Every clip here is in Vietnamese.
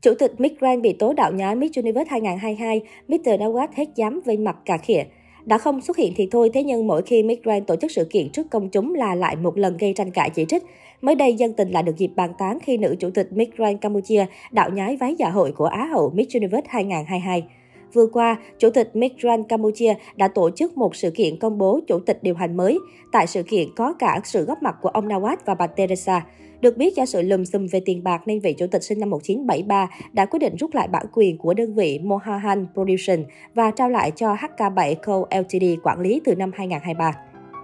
Chủ tịch Miss Grand bị tố đạo nhái Miss Universe 2022, Mr. Nawaz hết dám vênh mặt cà khịa. Đã không xuất hiện thì thôi, thế nhưng mỗi khi Miss Grand tổ chức sự kiện trước công chúng là lại một lần gây tranh cãi chỉ trích. Mới đây, dân tình lại được dịp bàn tán khi nữ chủ tịch Miss Grand Campuchia đạo nhái váy dạ hội của Á hậu Miss Universe 2022. Vừa qua, Chủ tịch Miss Grand Campuchia đã tổ chức một sự kiện công bố chủ tịch điều hành mới. Tại sự kiện có cả sự góp mặt của ông Nawaz và bà Teresa. Được biết, do sự lùm xùm về tiền bạc nên vị chủ tịch sinh năm 1973 đã quyết định rút lại bản quyền của đơn vị Mohan Production và trao lại cho HK7 Co Ltd quản lý từ năm 2023.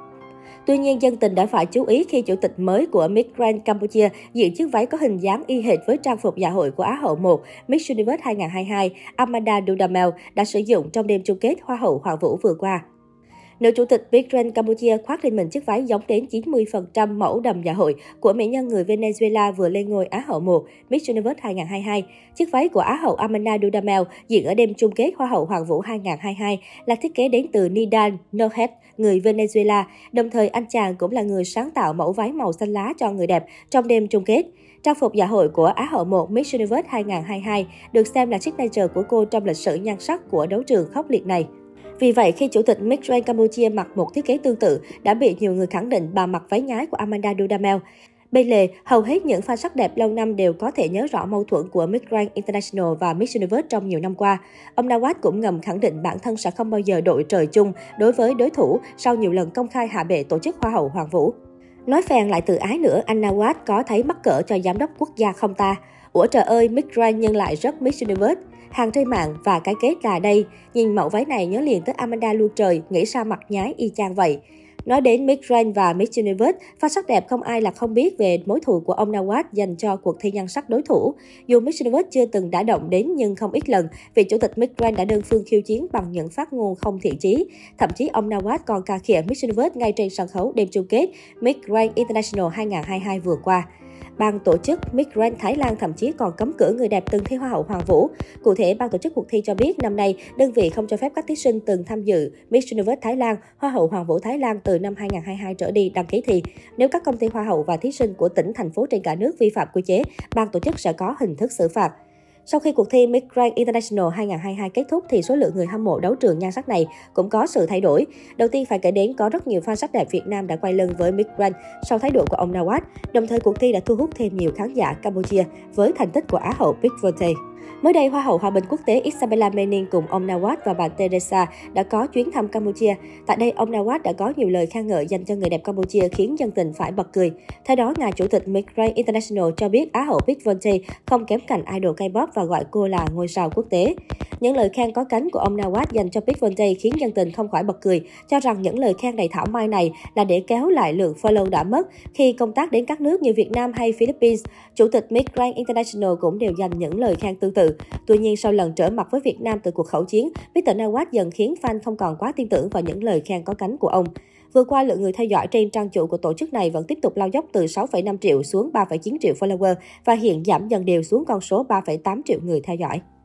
Tuy nhiên, dân tình đã phải chú ý khi chủ tịch mới của Miss Grand Campuchia diện chiếc váy có hình dáng y hệt với trang phục dạ hội của Á hậu 1 Miss Universe 2022 Amanda Dudamel đã sử dụng trong đêm chung kết Hoa hậu Hoàng vũ vừa qua. Nữ chủ tịch Miss Grand Campuchia khoác lên mình chiếc váy giống đến 90% mẫu đầm dạ hội của mỹ nhân người Venezuela vừa lên ngôi Á hậu 1 Miss Universe 2022. Chiếc váy của Á hậu Amanda Dudamel diện ở đêm chung kết Hoa hậu Hoàng vũ 2022 là thiết kế đến từ Nidan Nohet, người Venezuela. Đồng thời, anh chàng cũng là người sáng tạo mẫu váy màu xanh lá cho người đẹp trong đêm chung kết. Trang phục dạ hội của Á hậu 1 Miss Universe 2022 được xem là signature của cô trong lịch sử nhan sắc của đấu trường khốc liệt này. Vì vậy, khi chủ tịch Miss Grand Campuchia mặc một thiết kế tương tự, đã bị nhiều người khẳng định bà mặc váy nhái của Amanda Dudamel. Bên lề, hầu hết những fan sắc đẹp lâu năm đều có thể nhớ rõ mâu thuẫn của Miss Grand International và Miss Universe trong nhiều năm qua. Ông Nawaz cũng ngầm khẳng định bản thân sẽ không bao giờ đội trời chung đối với đối thủ sau nhiều lần công khai hạ bệ tổ chức Hoa hậu Hoàng vũ. Nói phèn lại tự ái nữa, anh Nawaz có thấy mắc cỡ cho giám đốc quốc gia không ta? Ủa trời ơi, Miss Grand nhưng lại rất Miss Universe. Hàng trên mạng và cái kết là đây, nhìn mẫu váy này nhớ liền tới Amanda luôn trời, nghĩ sao mặc nhái y chang vậy. Nói đến Miss Grand và Miss Universe, fan sắc đẹp không ai là không biết về mối thù của ông Nawaz dành cho cuộc thi nhan sắc đối thủ. Dù Miss Universe chưa từng đã động đến nhưng không ít lần, vị chủ tịch Miss Grand đã đơn phương khiêu chiến bằng những phát ngôn không thiện chí. Thậm chí ông Nawaz còn cà khịa Miss Universe ngay trên sân khấu đêm chung kết Miss Grand International 2022 vừa qua. Ban tổ chức Miss Grand Thái Lan thậm chí còn cấm cử người đẹp từng thi Hoa hậu Hoàng vũ. Cụ thể, ban tổ chức cuộc thi cho biết năm nay, đơn vị không cho phép các thí sinh từng tham dự Miss Universe Thái Lan, Hoa hậu Hoàng vũ Thái Lan từ năm 2022 trở đi đăng ký thi. Nếu các công ty Hoa hậu và thí sinh của tỉnh, thành phố trên cả nước vi phạm quy chế, ban tổ chức sẽ có hình thức xử phạt. Sau khi cuộc thi Miss Grand International 2022 kết thúc thì số lượng người hâm mộ đấu trường nhan sắc này cũng có sự thay đổi. Đầu tiên phải kể đến có rất nhiều fan sắc đẹp Việt Nam đã quay lưng với Miss Grand sau thái độ của ông Nawaz. Đồng thời cuộc thi đã thu hút thêm nhiều khán giả Campuchia với thành tích của Á hậu Big Vote. Mới đây, Hoa hậu Hòa bình quốc tế Isabella Menin cùng ông Nawaz và bà Teresa đã có chuyến thăm Campuchia. Tại đây, ông Nawaz đã có nhiều lời khen ngợi dành cho người đẹp Campuchia khiến dân tình phải bật cười. Theo đó, ngài chủ tịch Miss Grand International cho biết Á hậu Big Vote không kém cạnh idol K-pop và gọi cô là ngôi sao quốc tế. Những lời khen có cánh của ông Nawaz dành cho Big Vote khiến dân tình không khỏi bật cười, cho rằng những lời khen đầy thảo mai này là để kéo lại lượng follow đã mất khi công tác đến các nước như Việt Nam hay Philippines. Chủ tịch Miss Grand International cũng đều dành những lời khen tương tự. Tuy nhiên, sau lần trở mặt với Việt Nam từ cuộc khẩu chiến, Mr. Nawaz dần khiến fan không còn quá tin tưởng vào những lời khen có cánh của ông. Vừa qua, lượng người theo dõi trên trang chủ của tổ chức này vẫn tiếp tục lao dốc từ 6,5 triệu xuống 3,9 triệu follower và hiện giảm dần đều xuống con số 3,8 triệu người theo dõi.